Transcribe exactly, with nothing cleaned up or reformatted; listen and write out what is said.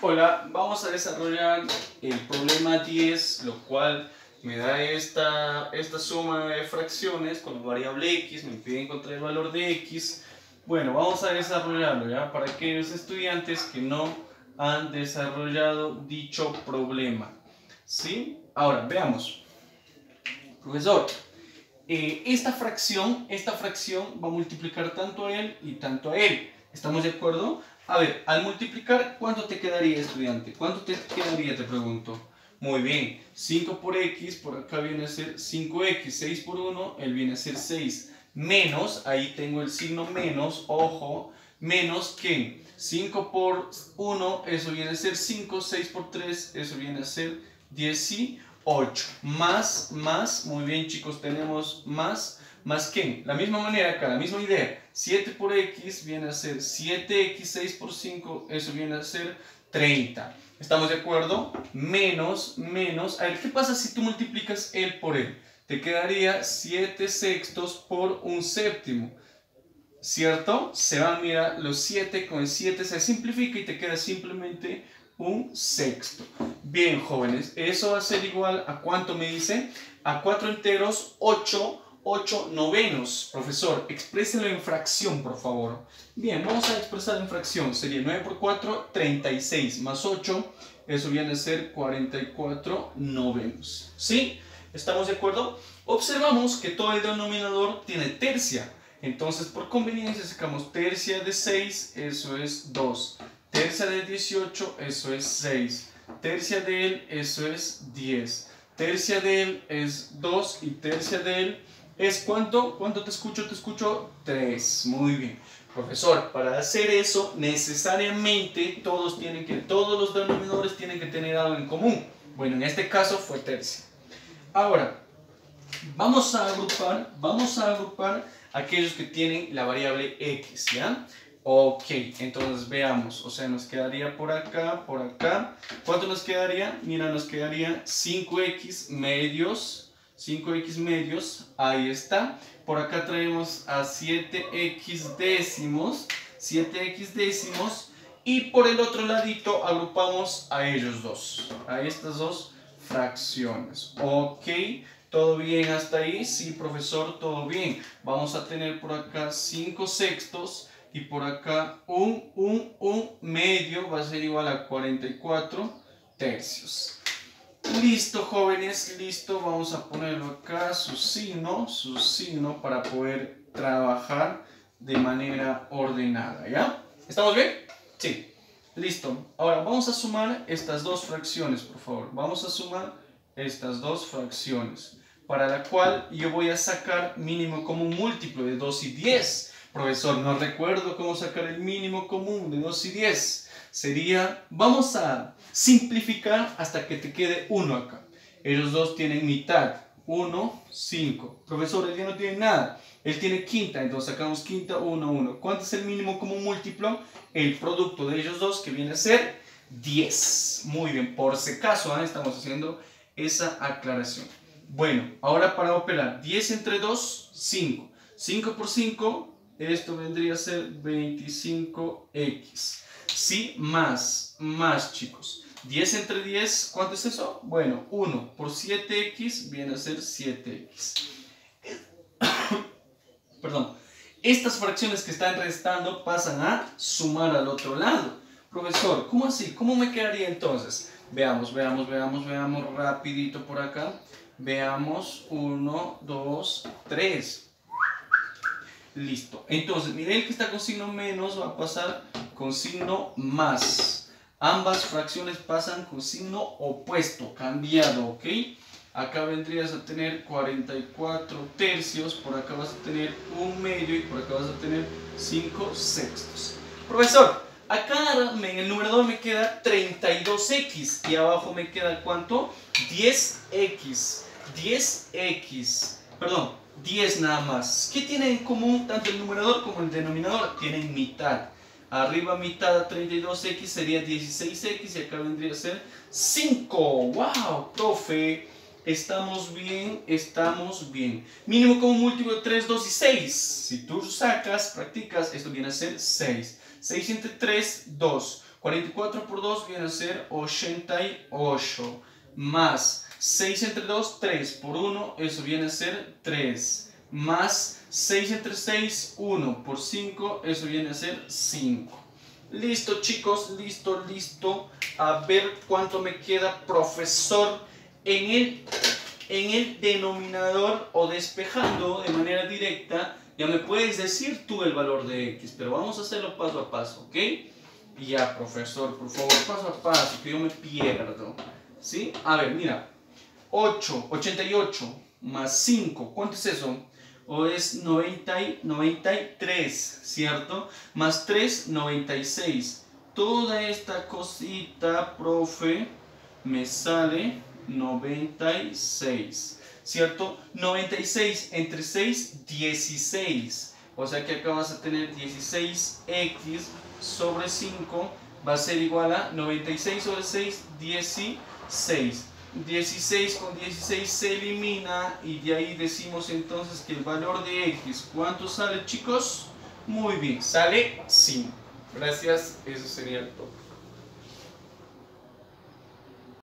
Hola, vamos a desarrollar el problema diez, lo cual me da esta, esta suma de fracciones con la variable x, me pide encontrar el valor de x. Bueno, vamos a desarrollarlo ya para aquellos estudiantes que no han desarrollado dicho problema. ¿Sí? Ahora, veamos. Profesor, eh, esta fracción, esta fracción va a multiplicar tanto a él y tanto a él. ¿Estamos de acuerdo? A ver, al multiplicar, ¿cuánto te quedaría, estudiante? ¿Cuánto te quedaría, te pregunto? Muy bien, cinco por x, por acá viene a ser cinco x, seis por uno, él viene a ser seis. Menos, ahí tengo el signo menos, ojo, menos que cinco por uno, eso viene a ser cinco, seis por tres, eso viene a ser dieciocho. Más, más, muy bien chicos, tenemos más, más que, la misma manera acá, la misma idea, siete por x viene a ser siete x, seis por cinco, eso viene a ser treinta. ¿Estamos de acuerdo? Menos, menos, a ver, ¿qué pasa si tú multiplicas el por él? Te quedaría siete sextos por un séptimo, ¿cierto? Se van, mira, los siete con el siete se simplifica y te queda simplemente un sexto. Bien, jóvenes, eso va a ser igual a ¿cuánto me dice? A cuatro enteros, ocho, ocho novenos. Profesor, expréselo en fracción, por favor. Bien, vamos a expresar en fracción. Sería nueve por cuatro, treinta y seis, más ocho, eso viene a ser cuarenta y cuatro novenos. ¿Sí? ¿Estamos de acuerdo? Observamos que todo el denominador tiene tercia. Entonces, por conveniencia, sacamos tercia de seis, eso es dos. Tercia de dieciocho, eso es seis. Tercia de él, eso es diez. Tercia de él es dos y tercia de él es ¿cuánto? ¿Cuánto te escucho? Te escucho tres. Muy bien. Profesor, para hacer eso, necesariamente todos, tienen que, todos los denominadores tienen que tener algo en común. Bueno, en este caso fue tercia. Ahora, vamos a agrupar, vamos a agrupar aquellos que tienen la variable x, ¿ya? Ok, entonces veamos, o sea, nos quedaría por acá, por acá. ¿Cuánto nos quedaría? Mira, nos quedaría cinco x medios, cinco x medios, ahí está. Por acá traemos a siete x décimos, siete x décimos. Y por el otro ladito agrupamos a ellos dos, a estas dos fracciones. Ok, ¿todo bien hasta ahí? Sí, profesor, todo bien. Vamos a tener por acá cinco sextos. Y por acá un, un, un medio va a ser igual a cuarenta y cuatro tercios. Listo, jóvenes, listo. Vamos a ponerlo acá, su signo, su signo para poder trabajar de manera ordenada, ¿ya? ¿Estamos bien? Sí. Listo. Ahora vamos a sumar estas dos fracciones, por favor. Vamos a sumar estas dos fracciones, para la cual yo voy a sacar mínimo común múltiplo de dos y diez. Profesor, no recuerdo cómo sacar el mínimo común de dos y diez. Sería, vamos a simplificar hasta que te quede uno acá. Ellos dos tienen mitad. uno, cinco. Profesor, él ya no tiene nada. Él tiene quinta, entonces sacamos quinta, uno, uno. ¿Cuánto es el mínimo común múltiplo? El producto de ellos dos, que viene a ser diez. Muy bien, por si acaso, ¿eh? Estamos haciendo esa aclaración. Bueno, ahora para operar, diez entre dos, cinco. cinco por cinco... esto vendría a ser veinticinco x. Sí, más, más chicos. diez entre diez, ¿cuánto es eso? Bueno, uno por siete x viene a ser siete x. Perdón. Estas fracciones que están restando pasan a sumar al otro lado. Profesor, ¿cómo así? ¿Cómo me quedaría entonces? Veamos, veamos, veamos, veamos rapidito por acá. Veamos, uno, dos, tres. Listo. Entonces, miren, el que está con signo menos va a pasar con signo más. Ambas fracciones pasan con signo opuesto, cambiado, ¿ok? Acá vendrías a tener cuarenta y cuatro tercios, por acá vas a tener un medio y por acá vas a tener cinco sextos. Profesor, acá en el numerador me queda treinta y dos x y abajo me queda ¿cuánto? diez x. diez x. Perdón. diez nada más. ¿Qué tienen en común tanto el numerador como el denominador? Tienen mitad. Arriba mitad a treinta y dos x sería dieciséis x y acá vendría a ser cinco. ¡Wow, profe! Estamos bien, estamos bien. Mínimo común múltiplo de tres, dos y seis. Si tú sacas, practicas, esto viene a ser seis. seis entre tres, dos. cuarenta y cuatro por dos viene a ser ochenta y ocho. Más seis entre dos, tres por uno, eso viene a ser tres. Más seis entre seis, uno por cinco, eso viene a ser cinco. Listo, chicos, listo, listo. A ver cuánto me queda, profesor, en el, en el denominador o despejando de manera directa. Ya me puedes decir tú el valor de x, pero vamos a hacerlo paso a paso, ¿ok? Y ya, profesor, por favor, paso a paso, que yo me pierdo. ¿Sí? A ver, mira. ocho, ochenta y ocho más cinco, ¿cuánto es eso? O es noventa, noventa y tres, ¿cierto? Más tres, noventa y seis. Toda esta cosita, profe, me sale noventa y seis, ¿cierto? noventa y seis entre seis, dieciséis. O sea que acá vas a tener dieciséis x sobre cinco va a ser igual a noventa y seis sobre seis, dieciséis. dieciséis con dieciséis se elimina y de ahí decimos entonces que el valor de x, ¿cuánto sale, chicos? Muy bien, sale cinco. Gracias, eso sería todo.